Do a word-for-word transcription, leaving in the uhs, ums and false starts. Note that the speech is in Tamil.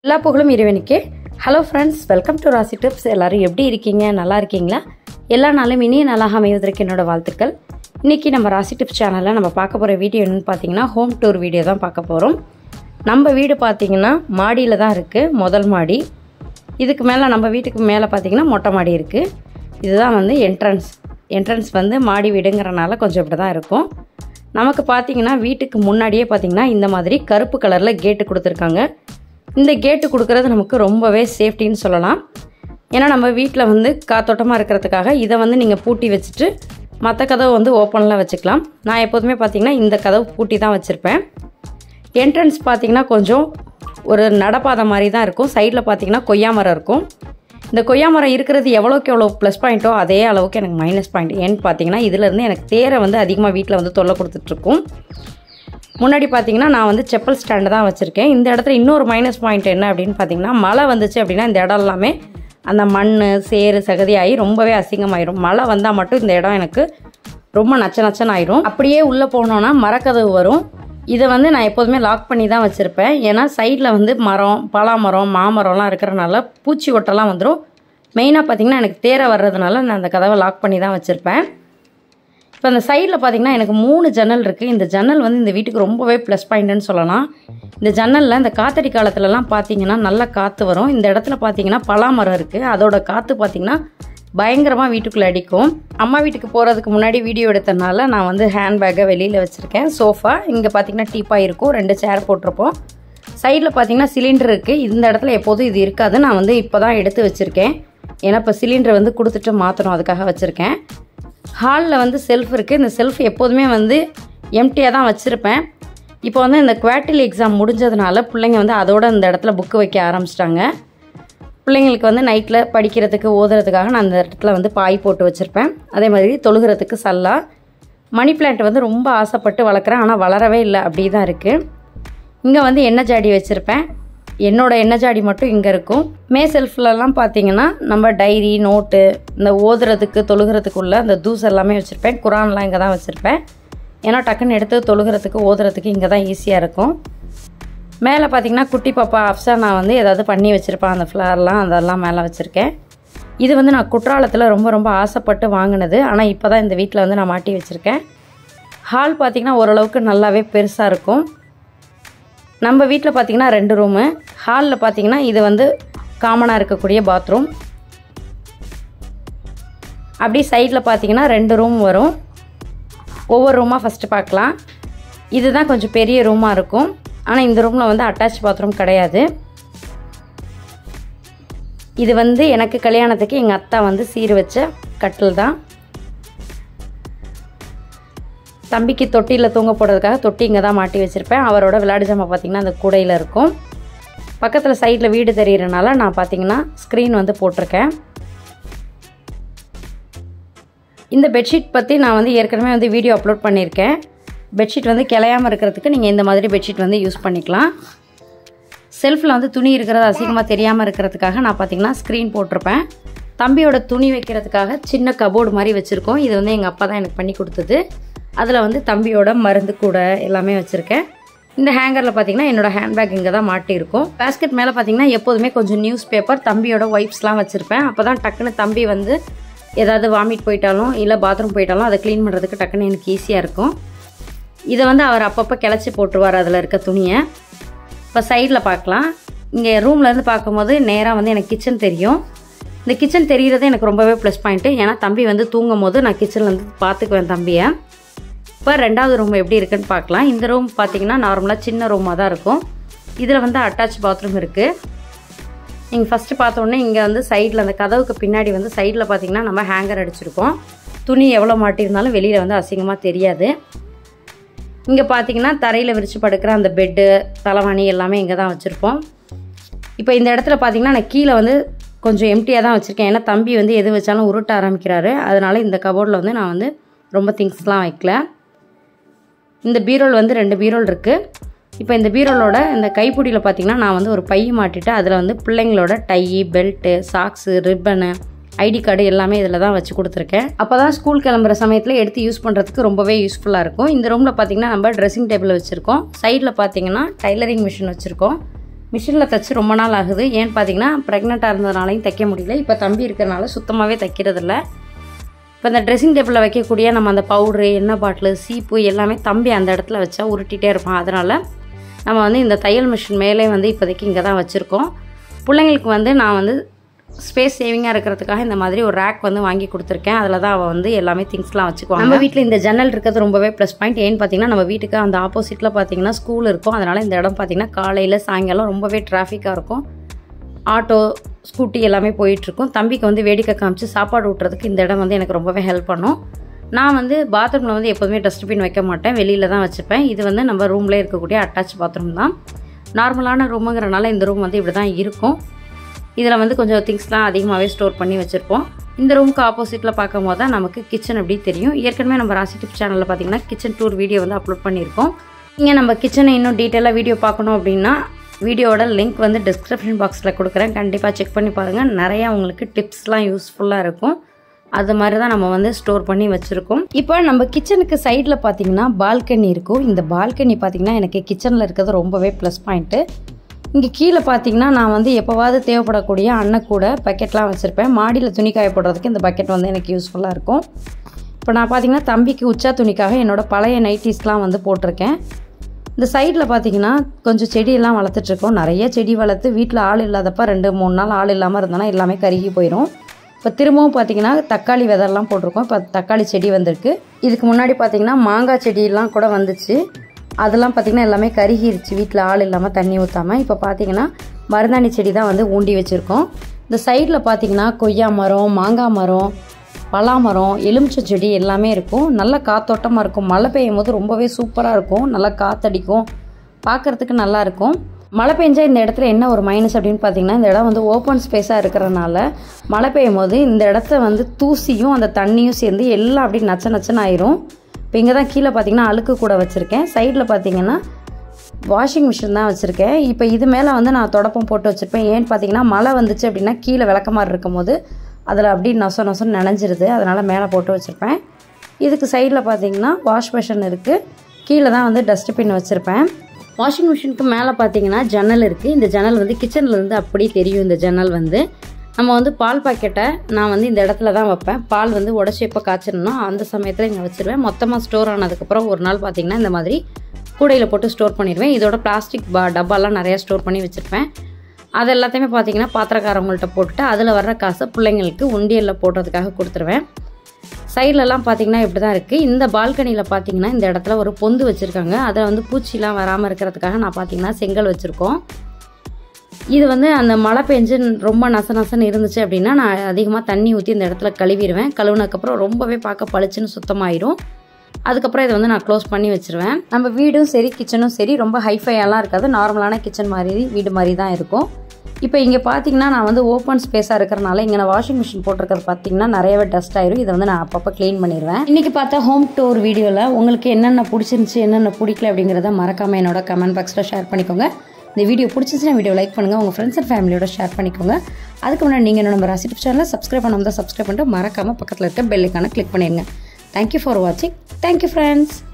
எல்லா புகழும் இறைவனுக்கே. Hello friends, welcome to Rasi tips. எல்லோரும் எப்படி இருக்கீங்க? நல்லா இருக்கீங்களா? எல்லா நாளும் இனிய நாளாக அமைவதற்கு என்னோடய வாழ்த்துக்கள். இன்றைக்கி நம்ம ராசி டிப்ஸ் சேனலில் நம்ம பார்க்க போகிற வீடியோ என்னென்னு பார்த்தீங்கன்னா ஹோம் டூர் வீடியோ தான் பார்க்க போகிறோம். நம்ம வீடு பார்த்திங்கன்னா மாடியில் தான் இருக்குது, முதல் மாடி. இதுக்கு மேலே நம்ம வீட்டுக்கு மேலே பார்த்திங்கன்னா மொட்டை மாடி இருக்குது. இதுதான் வந்து என்ட்ரன்ஸ். என்ட்ரன்ஸ் வந்து மாடி வீடுங்கிறனால கொஞ்சம் இப்படி தான் இருக்கும். நமக்கு பார்த்திங்கன்னா வீட்டுக்கு முன்னாடியே பார்த்திங்கன்னா இந்த மாதிரி கருப்பு கலரில் கேட்டு கொடுத்துருக்காங்க. இந்த கேட்டு கொடுக்குறது நமக்கு ரொம்பவே சேஃப்டின்னு சொல்லலாம். ஏன்னா நம்ம வீட்டில் வந்து காத்தோட்டமாக இருக்கிறதுக்காக இதை வந்து நீங்கள் பூட்டி வச்சுட்டு மற்ற கதவை வந்து ஓப்பனில் வச்சுக்கலாம். நான் எப்போதுமே பார்த்திங்கன்னா இந்த கதவு பூட்டி தான் வச்சுருப்பேன். என்ட்ரன்ஸ் பார்த்திங்கன்னா கொஞ்சம் ஒரு நடப்பாதை மாதிரி தான் இருக்கும். சைடில் பார்த்திங்கன்னா கொய்யா மரம் இருக்கும். இந்த கொய்யா மரம் இருக்கிறது எவ்வளோக்கு எவ்வளோ ப்ளஸ் பாயிண்ட்டோ அதே அளவுக்கு எனக்கு மைனஸ் பாயிண்ட். ஏன்னு பார்த்திங்கன்னா இதிலேருந்து எனக்கு தேரை வந்து அதிகமாக வீட்டில் வந்து தொல்லை கொடுத்துட்ருக்கும். முன்னாடி பார்த்திங்கன்னா நான் வந்து செப்பல் ஸ்டாண்டு தான் வச்சுருக்கேன். இந்த இடத்துல இன்னொரு மைனஸ் பாயிண்ட் என்ன அப்படின்னு பார்த்திங்கன்னா மழை வந்துச்சு அப்படின்னா இந்த இடம் எல்லாமே அந்த மண் சேறு சகதி ஆகி ரொம்பவே அசிங்கமாயிரும். மழை வந்தால் மட்டும் இந்த இடம் எனக்கு ரொம்ப நச்ச நச்சன்னு ஆயிரும். அப்படியே உள்ளே போனோன்னா மரக்கதவு வரும். இதை வந்து நான் எப்போதுமே லாக் பண்ணி தான் வச்சுருப்பேன். ஏன்னா சைடில் வந்து மரம், பலாமரம், மாமரம்லாம் இருக்கிறனால பூச்சி ஒட்டெல்லாம் வந்துடும். மெயினாக பார்த்திங்கன்னா எனக்கு தேரை வர்றதுனால நான் அந்த கதவை லாக் பண்ணி தான் வச்சுருப்பேன். இப்போ அந்த சைடில் பார்த்திங்கன்னா எனக்கு மூணு ஜன்னல் இருக்குது. இந்த ஜன்னல் வந்து இந்த வீட்டுக்கு ரொம்பவே ப்ளஸ் பாயிண்ட்டுன்னு சொல்லலாம். இந்த ஜன்னலில் இந்த காத்தடி காலத்துலலாம் பார்த்திங்கன்னா நல்லா காற்று வரும். இந்த இடத்துல பார்த்திங்கன்னா பலாமரம் இருக்குது. அதோட காற்று பார்த்திங்கன்னா பயங்கரமாக வீட்டுக்குள்ளே அடிக்கும். அம்மா வீட்டுக்கு போகிறதுக்கு முன்னாடி வீடியோ எடுத்தனால நான் வந்து ஹேண்ட்பேக்கை வெளியில் வச்சுருக்கேன். சோஃபா இங்கே பார்த்திங்கன்னா டீப்பாக இருக்கும். ரெண்டு சேர் போட்டிருப்போம். சைடில் பார்த்திங்கன்னா சிலிண்டர் இருக்குது. இந்த இடத்துல எப்போதும் இது இருக்காது. நான் வந்து இப்போ தான் எடுத்து வச்சுருக்கேன். ஏன்னா இப்போ சிலிண்டரை வந்து கொடுத்துட்டு மாற்றணும், அதுக்காக வச்சுருக்கேன். ஹாலில் வந்து செல்ஃப் இருக்குது. இந்த செல்ஃப் எப்போதுமே வந்து எம்டியாக தான் வச்சுருப்பேன். இப்போ வந்து இந்த குவார்ட்டர்லி எக்ஸாம் முடிஞ்சதுனால பிள்ளைங்க வந்து அதோட இந்த இடத்துல புக்கு வைக்க ஆரம்பிச்சிட்டாங்க. பிள்ளைங்களுக்கு வந்து நைட்டில் படிக்கிறதுக்கு ஓதுறதுக்காக நான் அந்த இடத்துல வந்து பாய் போட்டு வச்சுருப்பேன். அதே மாதிரி தொழுகிறதுக்கு சல்லா. மணி பிளான்ட் வந்து ரொம்ப ஆசைப்பட்டு வளர்க்குறேன், ஆனால் வளரவே இல்லை, அப்படி தான் இருக்குது. இங்கே வந்து எண்ணெய் ஜாடி வச்சுருப்பேன். என்னோட எண்ணெய் ஜாடி மட்டும் இங்கே இருக்கும். மே செல்ஃப்லலாம் பார்த்திங்கன்னா நம்ம டைரி, நோட்டு, இந்த ஓதுறதுக்கு தொழுகிறதுக்குள்ள அந்த தூஸ் எல்லாமே வச்சுருப்பேன். குரான்லாம் இங்கே தான் வச்சுருப்பேன். ஏன்னா டக்குன்னு எடுத்து தொழுகிறதுக்கு ஓதுறதுக்கு இங்கே தான் ஈஸியாக இருக்கும். மேலே பார்த்திங்கன்னா குட்டி பாப்பா அப்சா நான் வந்து ஏதாவது பண்ணி வச்சுருப்பேன். அந்த ஃப்ளார்லாம் அதெல்லாம் மேலே வச்சுருக்கேன். இது வந்து நான் குற்றாலத்தில் ரொம்ப ரொம்ப ஆசைப்பட்டு வாங்கினது. ஆனால் இப்போ தான் இந்த வீட்டில் வந்து நான் மாட்டி வச்சுருக்கேன். ஹால் பார்த்திங்கன்னா ஓரளவுக்கு நல்லாவே பெருசாக இருக்கும். நம்ம வீட்டில் பார்த்திங்கன்னா ரெண்டு ரூமு. ஹாலில் பார்த்திங்கன்னா இது வந்து காமனாக இருக்கக்கூடிய பாத்ரூம். அப்படி சைடில் பார்த்திங்கன்னா ரெண்டு ரூம் வரும். ஒவ்வொரு ரூமாக ஃபஸ்ட்டு பார்க்கலாம். இதுதான் கொஞ்சம் பெரிய ரூமாக இருக்கும். ஆனால் இந்த ரூமில் வந்து அட்டாச் பாத்ரூம் கிடையாது. இது வந்து எனக்கு கல்யாணத்துக்கு எங்கள் அத்தா வந்து சீர் வச்ச கட்டில் தான். தம்பிக்கு தொட்டியில் தூங்க போடுறதுக்காக தொட்டி இங்கே தான் மாட்டி வச்சுருப்பேன். அவரோட விளையாடு ஜாமான் பார்த்திங்கன்னா அந்த கூடையில் இருக்கும். பக்கத்தில் சைடில் வீடு தெரிகிறனால நான் பார்த்திங்கன்னா ஸ்க்ரீன் வந்து போட்டிருக்கேன். இந்த பெட்ஷீட் பற்றி நான் வந்து ஏற்கனவே வந்து வீடியோ அப்லோட் பண்ணியிருக்கேன். பெட்ஷீட் வந்து கிளையாமல் இருக்கிறதுக்கு நீங்கள் இந்த மாதிரி பெட்ஷீட் வந்து யூஸ் பண்ணிக்கலாம். செல்ஃபில் வந்து துணி இருக்கிறது அசிங்கமாக தெரியாமல் இருக்கிறதுக்காக நான் பார்த்திங்கன்னா ஸ்க்ரீன் போட்டிருப்பேன். தம்பியோட துணி வைக்கிறதுக்காக சின்ன கபோர்டு மாதிரி வச்சுருக்கோம். இது வந்து எங்கள் அப்பா தான் எனக்கு பண்ணி கொடுத்தது. அதில் வந்து தம்பியோட மருந்து கூட எல்லாமே வச்சுருக்கேன். இந்த ஹேங்கரில் பார்த்திங்கன்னா என்னோடய ஹேண்ட்பேக் இங்கே தான் மாட்டியிருக்கும். பேஸ்கெட் மேலே பார்த்திங்கன்னா எப்போதுமே கொஞ்சம் நியூஸ் பேப்பர், தம்பியோட ஒய்ப்ஸ்லாம் வச்சுருப்பேன். அப்போ தான் டக்குன்னு தம்பி வந்து ஏதாவது வாமிட் போயிட்டாலும் இல்லை பாத்ரூம் போயிட்டாலும் அதை க்ளீன் பண்ணுறதுக்கு டக்குன்னு எனக்கு ஈஸியாக இருக்கும். இதை வந்து அவர் அப்பப்போ கிளச்சி போட்டுருவார் அதில் இருக்க துணியை. இப்போ சைடில் பார்க்கலாம். இங்கே ரூம்லேருந்து பார்க்கும்போது நேராக வந்து எனக்கு கிச்சன் தெரியும். இந்த கிச்சன் தெரிகிறது எனக்கு ரொம்பவே ப்ளஸ் பாயிண்ட்டு. ஏன்னா தம்பி வந்து தூங்கும் போது நான் கிச்சன்லேருந்து பார்த்துக்குவேன் தம்பியை. இப்போ ரெண்டாவது ரூம் எப்படி இருக்குன்னு பார்க்கலாம். இந்த ரூம் பார்த்திங்கன்னா நார்மலாக சின்ன ரூமாக தான் இருக்கும். இதில் வந்து அட்டாச் பாத்ரூம் இருக்குது. நீங்கள் ஃபஸ்ட்டு பார்த்தோன்னே இங்கே வந்து சைடில் அந்த கதவுக்கு பின்னாடி வந்து சைடில் பார்த்திங்கன்னா நம்ம ஹேங்கர் அடிச்சிருக்கோம். துணி எவ்வளோ மாட்டியிருந்தாலும் வெளியில் வந்து அசிங்கமாக தெரியாது. இங்கே பார்த்திங்கன்னா தரையில் விரித்து படுக்கிற அந்த பெட்டு, தலைவாணி எல்லாமே இங்கே தான் வச்சுருப்போம். இப்போ இந்த இடத்துல பார்த்திங்கன்னா நான் கீழே வந்து கொஞ்சம் எம்டியாக தான் வச்சுருக்கேன். ஏன்னா தம்பி வந்து எது வச்சாலும் உருட்ட ஆரம்பிக்கிறாரு. அதனால் இந்த கபோர்டில் வந்து நான் வந்து ரொம்ப திங்ஸ்லாம் வைக்கல. இந்த பீரோல் வந்து ரெண்டு பீரோல் இருக்குது. இப்போ இந்த பீரோலோட இந்த கைப்பிடியில் பார்த்திங்கன்னா நான் வந்து ஒரு பை மாட்டிட்டு அதில் வந்து பிள்ளைங்களோட tie, belt, socks, ribbon, ID card எல்லாமே இதில் தான் வச்சு கொடுத்துருக்கேன். அப்போ தான் ஸ்கூல் கிளம்புற சமயத்தில் எடுத்து யூஸ் பண்ணுறதுக்கு ரொம்பவே யூஸ்ஃபுல்லாக இருக்கும். இந்த ரூமில் பார்த்திங்கன்னா நம்ம ட்ரெஸ்ஸிங் டேபிள் வச்சுருக்கோம். சைடில் பார்த்திங்கன்னா டைலரிங் மிஷின் வச்சுருக்கோம். மிஷினில் தைச்சி ரொம்ப நாள் ஆகுது. ஏன்னு பார்த்தீங்கன்னா ப்ரெக்னெண்ட்டாக இருந்ததுனாலையும் தைக்க முடியல. இப்போ தம்பி இருக்கிறனால சுத்தமாகவே தைக்கிறதில்ல. இப்போ இந்த ட்ரெஸ்ஸிங் டேபிளில் வைக்கக்கூடிய நம்ம அந்த பவுட்ரு, எண்ணெய் பாட்டிலு, சீப்பு எல்லாமே தம்பி அந்த இடத்துல வச்சா உருட்டிகிட்டே இருப்பான். அதனால் நம்ம வந்து இந்த தையல் மிஷின் மேலே வந்து இப்போதைக்கு இங்கே தான் வச்சுருக்கோம். பிள்ளைங்களுக்கு வந்து நான் வந்து ஸ்பேஸ் சேவிங்காக இருக்கிறதுக்காக இந்த மாதிரி ஒரு ரேக் வந்து வாங்கி கொடுத்துருக்கேன். அதில் தான் அவள் வந்து எல்லாமே திங்ஸ்லாம் வச்சுக்குவாங்க. நம்ம வீட்டில் இந்த ஜன்னல் இருக்கிறது ரொம்பவே ப்ளஸ் பாயிண்ட். ஏன்னு பார்த்தீங்கன்னா நம்ம வீட்டுக்கு அந்த ஆப்போசிட்டில் பார்த்தீங்கன்னா ஸ்கூல் இருக்கும். அதனால் இந்த இடம் பார்த்தீங்கன்னா காலையில் சாயங்காலம் ரொம்பவே டிராஃபிக்காக இருக்கும். ஆட்டோ, ஸ்கூட்டி எல்லாமே போயிட்டுருக்கும். தம்பிக்கு வந்து வேடிக்கை காமிச்சு சாப்பாடு ஊட்டுறதுக்கு இந்த இடம் வந்து எனக்கு ரொம்பவே ஹெல்ப் பண்ணும். நான் வந்து பாத்ரூமில் வந்து எப்போதுமே டஸ்ட்பின் வைக்க மாட்டேன், வெளியில் தான் வச்சுப்பேன். இது வந்து நம்ம ரூம்லேயே இருக்கக்கூடிய அட்டாச் பாத்ரூம் தான். நார்மலான ரூமுங்கிறனால இந்த ரூம் வந்து இப்படி தான் இருக்கும். இதில் வந்து கொஞ்சம் திங்ஸ்லாம் அதிகமாகவே ஸ்டோர் பண்ணி வச்சுருப்போம். இந்த ரூமுக்கு ஆப்போசிட்டில் பார்க்கும் போது தான் நமக்கு கிச்சன் எப்படி தெரியும். ஏற்கனவே நம்ம ராசி டிப்ஸ் சேனலில் பார்த்தீங்கன்னா கிச்சன் டூர் வீடியோ வந்து அப்லோட் பண்ணியிருக்கோம். நீங்கள் நம்ம கிச்சனை இன்னும் டீட்டெயிலாக வீடியோ பார்க்கணும் அப்படின்னா வீடியோவோட லிங்க் வந்து டிஸ்கிரிப்ஷன் பாக்ஸில் கொடுக்குறேன். கண்டிப்பாக செக் பண்ணி பாருங்கள். நிறையா உங்களுக்கு டிப்ஸ்லாம் யூஸ்ஃபுல்லாக இருக்கும். அது மாதிரி தான் நம்ம வந்து ஸ்டோர் பண்ணி வச்சுருக்கோம். இப்போ நம்ம கிச்சனுக்கு சைடில் பார்த்தீங்கன்னா பால்கனி இருக்கும். இந்த பால்கனி பார்த்தீங்கன்னா எனக்கு கிச்சனில் இருக்கிறது ரொம்பவே ப்ளஸ் பாயிண்ட்டு. இங்கே கீழே பார்த்தீங்கன்னா நான் வந்து எப்போவாவது தேவைப்படக்கூடிய அன்னக்கூட பக்கெட்லாம் வச்சுருப்பேன். மாடியில் துணி காய போடுறதுக்கு இந்த பக்கெட் வந்து எனக்கு யூஸ்ஃபுல்லாக இருக்கும். இப்போ நான் பார்த்தீங்கன்னா தம்பிக்கு உச்சா துணிக்காக என்னோடய பழைய நைட்டிஸ்லாம் வந்து போட்டிருக்கேன். இந்த சைடில் பார்த்தீங்கன்னா கொஞ்சம் செடியெல்லாம் வளர்த்துட்ருக்கோம். நிறைய செடி வளர்த்து வீட்டில் ஆள் இல்லாதப்போ ரெண்டு மூணு நாள் ஆள் இல்லாமல் இருந்தோன்னா எல்லாமே கருகி போயிடும். இப்போ திரும்பவும் பார்த்தீங்கன்னா தக்காளி விதெல்லாம் போட்டிருக்கோம். இப்போ தக்காளி செடி வந்திருக்கு. இதுக்கு முன்னாடி பார்த்தீங்கன்னா மாங்காய் செடியெல்லாம் கூட வந்துச்சு. அதெல்லாம் பார்த்திங்கன்னா எல்லாமே கருகிருச்சு வீட்டில் ஆள் இல்லாமல் தண்ணி ஊற்றாமல். இப்போ பார்த்திங்கன்னா மருதாணி செடி தான் வந்து ஊண்டி வச்சுருக்கோம். இந்த சைடில் பார்த்திங்கன்னா கொய்யா மரம், மாங்காய் மரம், பலா மரம், எலுமிச்சை செடி எல்லாமே இருக்கும். நல்ல காத்தோட்டமாக இருக்கும். மழை பெய்யும் போது ரொம்பவே சூப்பராக இருக்கும். நல்லா காற்றடிக்கும், பார்க்குறதுக்கு நல்லாயிருக்கும். மழை பெஞ்சால் இந்த இடத்துல என்ன ஒரு மைனஸ் அப்படின்னு பார்த்தீங்கன்னா இந்த இடம் வந்து ஓப்பன் ஸ்பேஸாக இருக்கிறனால மழை பெய்யும் போது இந்த இடத்த வந்து தூசியும் அந்த தண்ணியும் சேர்ந்து எல்லாம் அப்படி நச்ச நச்சன்னு ஆயிரும். இப்போ இங்கே தான் கீழே பார்த்தீங்கன்னா அழுக்கு கூட வச்சுருக்கேன். சைடில் பார்த்தீங்கன்னா வாஷிங் மிஷின் தான் வச்சுருக்கேன். இப்போ இது மேலே வந்து நான் தொடப்பம் போட்டு வச்சுருப்பேன். ஏன்னு பார்த்தீங்கன்னா மழை வந்துச்சு அப்படின்னா கீழே விளக்கமாறு இருக்கும் போது அதில் அப்படி நொச நொசன்னு நனைஞ்சிருது. அதனால் மேலே போட்டு வச்சுருப்பேன். இதுக்கு சைடில் பார்த்தீங்கன்னா வாஷ் மிஷின் இருக்குது. கீழே தான் வந்து டஸ்ட்பின் வச்சுருப்பேன். வாஷிங் மிஷினுக்கு மேலே பார்த்தீங்கன்னா ஜன்னல் இருக்குது. இந்த ஜன்னல் வந்து கிச்சன்லேருந்து அப்படியே தெரியும். இந்த ஜன்னல் வந்து நம்ம வந்து பால் பாக்கெட்டை நான் வந்து இந்த இடத்துல தான் வைப்பேன். பால் வந்து உடச்சி எப்போ காய்ச்சணும்னா அந்த சமயத்தில் இங்கே வச்சுருவேன். மொத்தமாக ஸ்டோர் ஆனதுக்கப்புறம் ஒரு நாள் பார்த்திங்கன்னா இந்த மாதிரி கூடையில் போட்டு ஸ்டோர் பண்ணிடுவேன். இதோட பிளாஸ்டிக் பா டப்பாலாம் நிறையா ஸ்டோர் பண்ணி வச்சுருப்பேன். அது எல்லாத்தையுமே பார்த்திங்கன்னா பாத்திரக்காரவங்கள்ட்ட போட்டுட்டு அதில் வர்ற காசை பிள்ளைங்களுக்கு உண்டியலில் போடுறதுக்காக கொடுத்துருவேன். சைட்லலாம் பார்த்திங்கன்னா இப்படி தான் இருக்குது. இந்த பால்கனியில் பார்த்திங்கன்னா இந்த இடத்துல ஒரு பொந்து வச்சுருக்காங்க. அதில் வந்து பூச்சிலாம் வராமல் இருக்கிறதுக்காக நான் பார்த்திங்கன்னா செங்கல் வச்சுருக்கோம். இது வந்து அந்த மழை பெஞ்சு ரொம்ப நச நசன்னு இருந்துச்சு அப்படின்னா நான் அதிகமாக தண்ணி ஊற்றி இந்த இடத்துல கழுவிடுவேன். கழுவுனதுக்கப்புறம் ரொம்பவே பார்க்க பளிச்சுன்னு சுத்தமாயிரும். அதுக்கப்புறம் இதை வந்து நான் க்ளோஸ் பண்ணி வச்சுருவேன். நம்ம வீடும் சரி கிச்சனும் சரி ரொம்ப ஹைஃபையெல்லாம் இருக்காது. நார்மலான கிச்சன் மாதிரி வீடு மாதிரி தான் இருக்கும். இப்போ இங்கே பார்த்தீங்கன்னா நான் வந்து ஓப்பன் ஸ்பேஸாக இருக்கிறனால இங்கே நான் வாஷிங் மிஷின் போட்டிருக்கிறது பார்த்தீங்கன்னா நிறையவே டஸ்ட் ஆயிரும். இதை வந்து நான் அப்பப்போ க்ளீன் பண்ணிடுவேன். இன்றைக்கி பார்த்தா ஹோம் டூர் வீடியோவில் உங்களுக்கு என்னென்ன பிடிச்சிருந்துச்சி என்னென்ன பிடிக்கல அப்படிங்கிறத மறக்காமல் என்னோட கமெண்ட் பாக்ஸில் ஷேர் பண்ணிக்கோங்க. இந்த வீடியோ பிடிச்சிருந்துச்சுன்னா வீடியோ லைக் பண்ணுங்கள். உங்கள் ஃப்ரெண்ட்ஸ் அண்ட் ஃபேமிலியோட ஷேர் பண்ணிக்கோங்க. அதுக்கு முன்னாடி நீங்கள் நம்ம ராசி டிப்ஸ் சேனலை சப்ஸ்கிரைப் பண்ணாமல் தான் சப்ஸ்கிரைப் பண்ணிட்டு மறக்காமல் பக்கத்தில் இருக்க பெல் ஐக்கானை கிளிக் பண்ணிடுங்க. தேங்க்யூ ஃபார் வாட்சிங். Thank you friends.